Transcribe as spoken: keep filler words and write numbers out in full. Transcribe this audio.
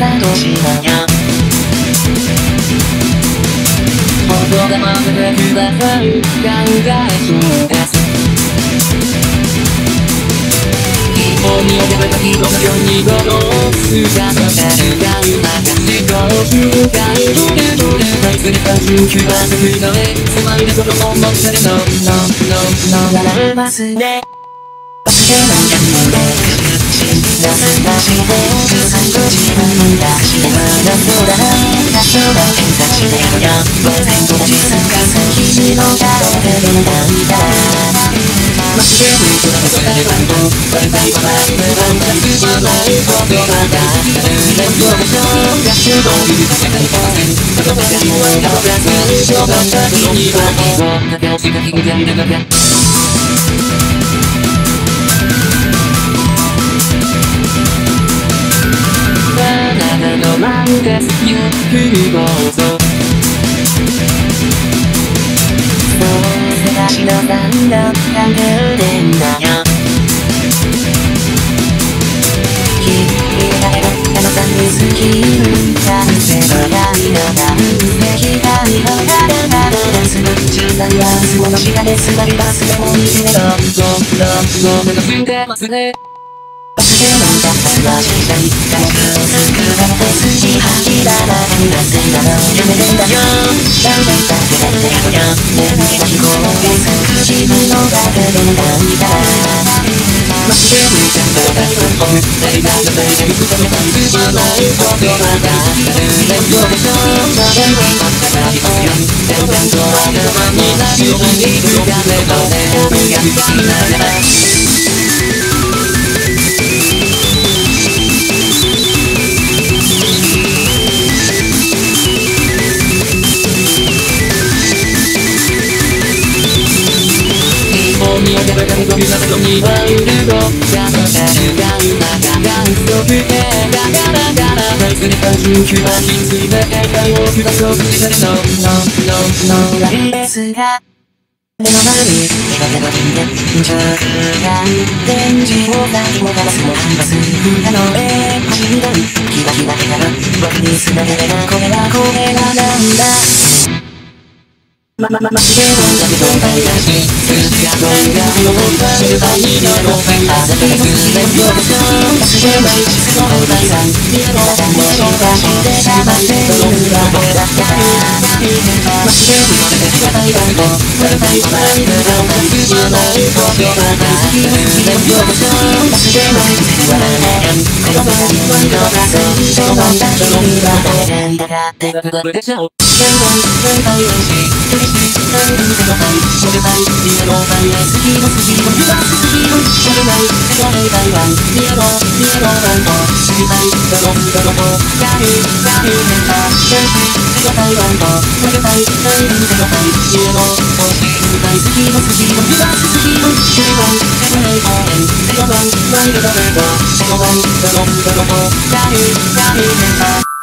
さとしなきゃ音がまぶてください考えそうです一方に置けば人のようにどの姿がるがうまかしこう深いどれどれ対するさんじゅうきゅうばんの振りの絵スマイルそのもんもされのののの笑いますね忘れないでもね信じなすんだして最後自分だしてまだそうだな多少は検索してるや午前と同じすかす君の顔でどんだいたらマジで見つめてるバンドバイバイバイバンバイつまないことばかり連合でしょう合唱の指かせないとせん言葉が言わなかった一緒だった時にはそんな顔した日がいるのかなんですゆっくりどうぞどうせがしなさんだ考えてんだよ君が選んだのさに好きなんてばかりなだで光がだらだらです中断やすものしがですばりバスでも見てねろごごごめんなすんでますね忘れないだったらしないだから少なくて筋吐きだら何がせいなのやめるんだよダメだけだってやるよ眠気が飛行です自分のだけでもだいたらマジで見ちゃったら大根誰が女性で受け止めたりすまないことばかり連合でしょ誰もあったら人よでも勉強は頭になるようにいるがねどれもやりたいなれば見上げる髪飛び出すのにワイルドがとかるがうまががんそくてガガラガラ対するさんじゅうきゅうばんについて警戒を下そうとしてるののののないですが目の前に手がけの人間直感電磁を何もガラスも反発船の上走りだキラキラキラが僕に繋げればこれはこれはなんだま、ま、ま、マジでどんだけどんだいだし数字がどんが残ったる場にのロフェンあざけの数連秒でしょ忘れないしその第三リアルな感動を出してしまってどんな僕だったらマジで見つめてたいバンドこれ大事なイルドがつまないことばかり数連秒でしょ忘れない季節はねこの場には色がそう一緒のだけには誰だかってブブブでしょ全部全体練習苦しい何で見てもないそれないリアの場合は好きの好きのユバス好きのそれない世界台湾リアのリアのバンド知りたいドロンドロンガリガリメンバー全部世界台湾とそれない何で見てもないリアの推し大好きの好きのユバス好きのそれない世界公演ゼロワンワイルドレードゼロワンドロンドロンガリガリメンバー